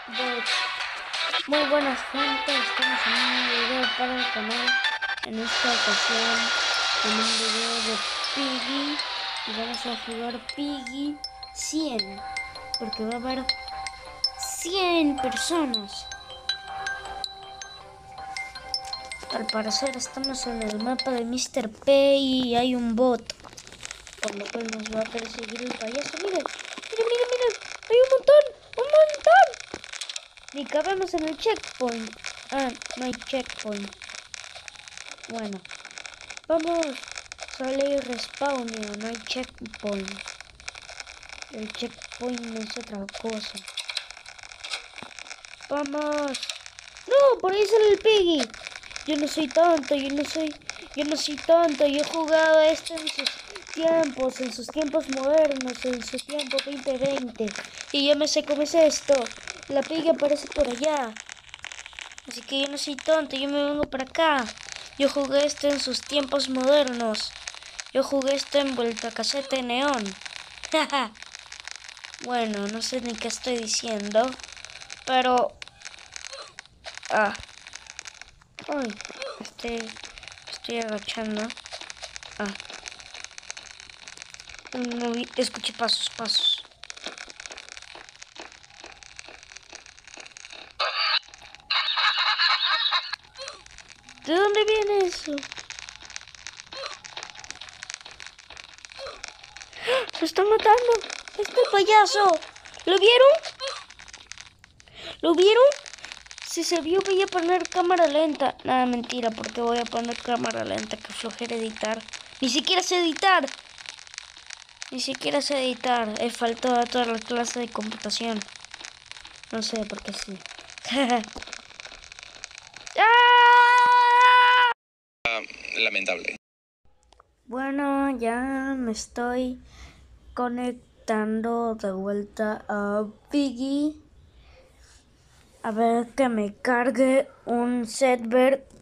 Pues, muy buenas gente, estamos en un video para el canal. En esta ocasión en un video de Piggy y vamos a jugar Piggy 100 porque va a haber 100 personas. Al parecer estamos en el mapa de Mr. P y hay un bot, por lo cual nos va a perseguir el payaso. Miren, hay un montón. Ni cabemos en el checkpoint. Ah, no hay checkpoint. Bueno, vamos. Sale respawn, no hay checkpoint. El checkpoint es otra cosa. Vamos. No, por ahí sale el Piggy. Yo no soy tonto, yo no soy tonto. Yo he jugado esto en sus tiempos modernos, en su tiempo 2020. Y yo me sé cómo es esto. La Piggy aparece por allá. Así que yo no soy tonto, yo me vengo para acá. Yo jugué esto en sus tiempos modernos. Yo jugué esto en vueltacasete neón. Bueno, no sé ni qué estoy diciendo. Pero... Ay, estoy agachando. Escuché pasos. ¿De dónde viene eso? ¡Se está matando! ¡Este payaso! ¿Lo vieron? ¿Lo vieron? Si se vio, voy a poner cámara lenta. Nada, mentira, porque voy a poner cámara lenta. Que flojera editar. Ni siquiera sé editar. He faltado a toda la clase de computación. No sé por qué sí. Lamentable. Bueno, ya me estoy conectando de vuelta a Piggy. A ver que me cargue un server